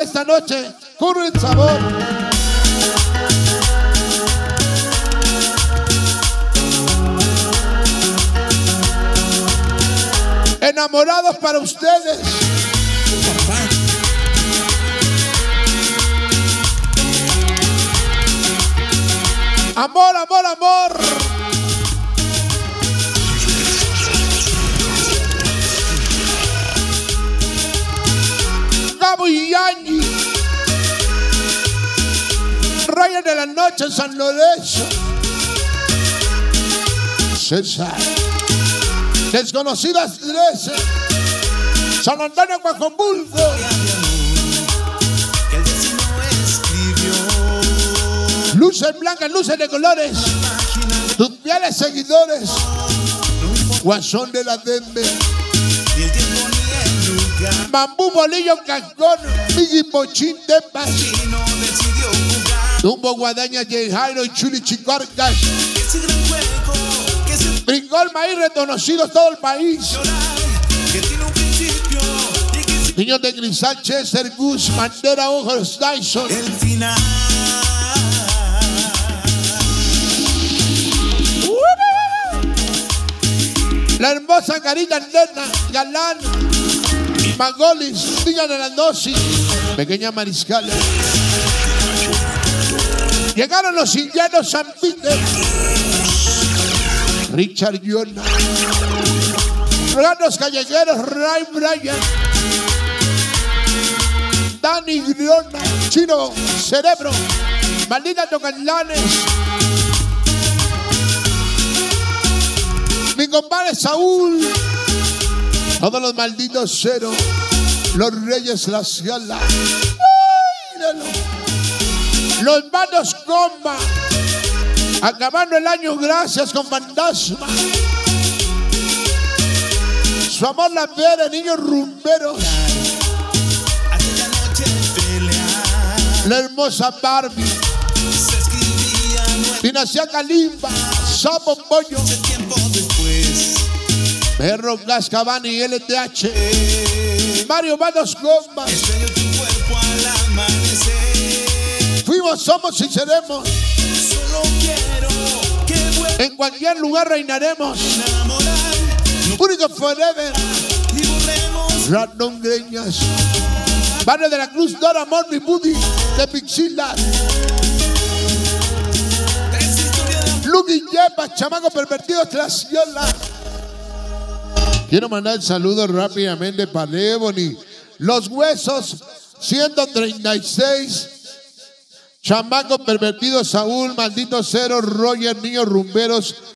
Esta noche, con el sabor. Enamorados para ustedes. Amor, amor, amor. Gabo y Yangi. Ryan de la noche en San Lorenzo. César. Desconocidas 13. San Antonio, Guacomulco. Luces blancas, luces de colores. Tus fieles seguidores. Guasón de la Denver. Bambú, Bolillo, Cascón. Migi, Pochín, Tepas. Tumbo, Guadaña, J. Jairo y Chuli, Chicorcas. Frijol, maíz, reconocidos todo el país. Niños de Cristal, Chester, Gus, Bandera, Ojos, Tyson. El final. La hermosa Carita Nena, Galán, Magolis, Villa de la Dosis, Pequeña Mariscal. Llegaron los indianos San Peter, Richard Yona, Ranos Callejeros, Ray Bryan, Dani Griona, Chino Cerebro, Maldita Tocantlanes. Mi compadre Saúl, todos los malditos cero, los Reyes La Ciala, los manos comba, acabando el año gracias con Fantasma, su amor la vera, niños rumberos, la hermosa Barbie, Dinastía Kalimba, Sapo Pollo, Perro Gascabani y LTH, Mario Manos Gomba. Fuimos, somos y seremos. En cualquier lugar reinaremos. Único forever. Random Greñas. Barrio de la Cruz, Dora, Morni, Buddy, de Pixila. Lucky Yepa, Chamaco Pervertido, Tlaxiola. Quiero mandar saludos rápidamente para Ebony. Los Huesos, 136. Chamaco Pervertido, Saúl, Maldito Cero, Roger, Niños Rumberos.